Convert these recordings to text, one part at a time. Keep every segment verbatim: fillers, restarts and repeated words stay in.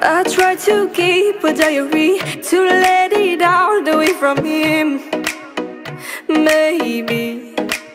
I try to keep a diary to let it out away from him. Maybe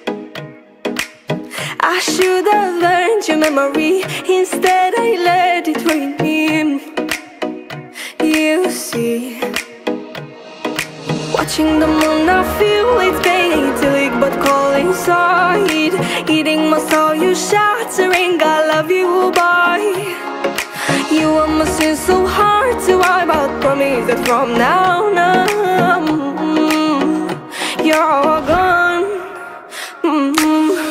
I should have learned your memory. Instead I let it rain him. You see, watching the moon I feel it's painting, but calling inside, eating my soul, you shattering. I love you, boy. You almost seem so hard to wipe out. Promise that from now on, mm, you're all gone. Mm-hmm.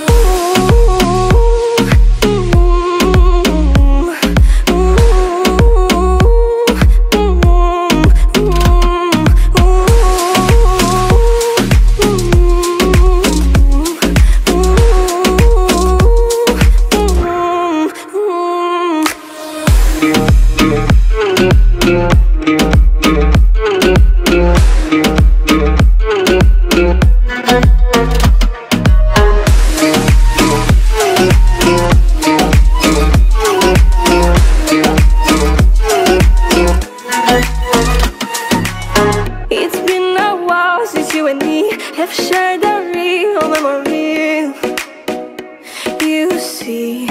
It's been a while since you and me have shared a real memory. You see,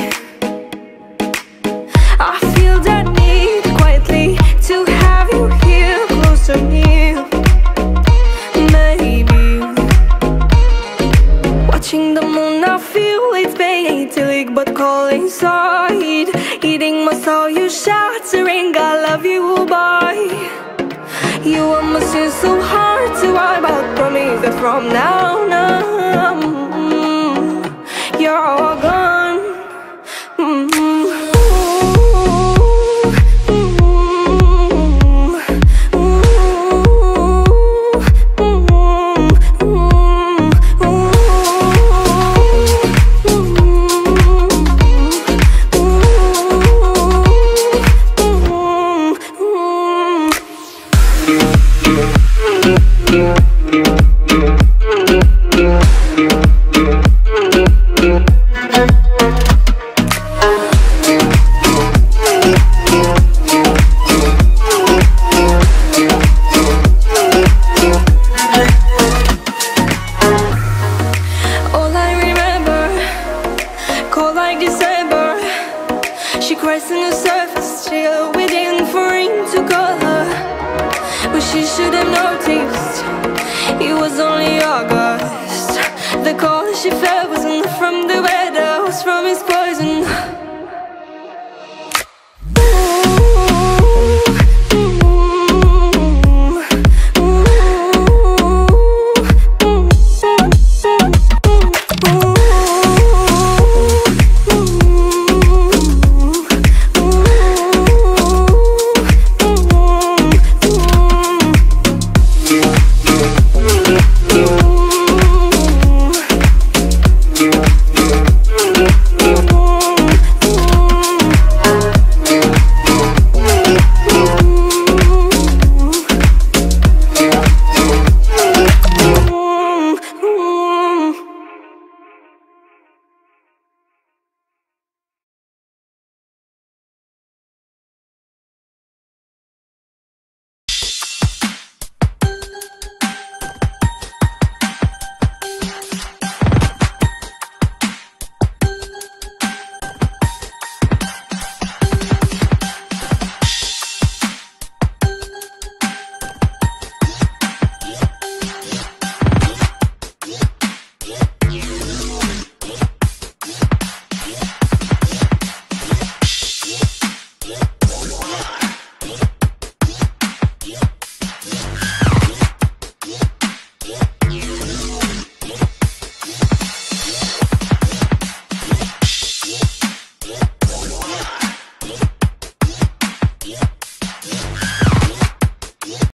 I feel that need quietly to have you here close to me. Maybe watching the moon I feel it's painting, but calling inside, eating my soul, you shattering. I love you, boy. You almost seem so hard to wipe out. Promise that from now on, mm, you're all gone. Mm-hmm. Cold like December, she cries in the surface, still waiting for him to call her. But she should have noticed it was only August. The cold she felt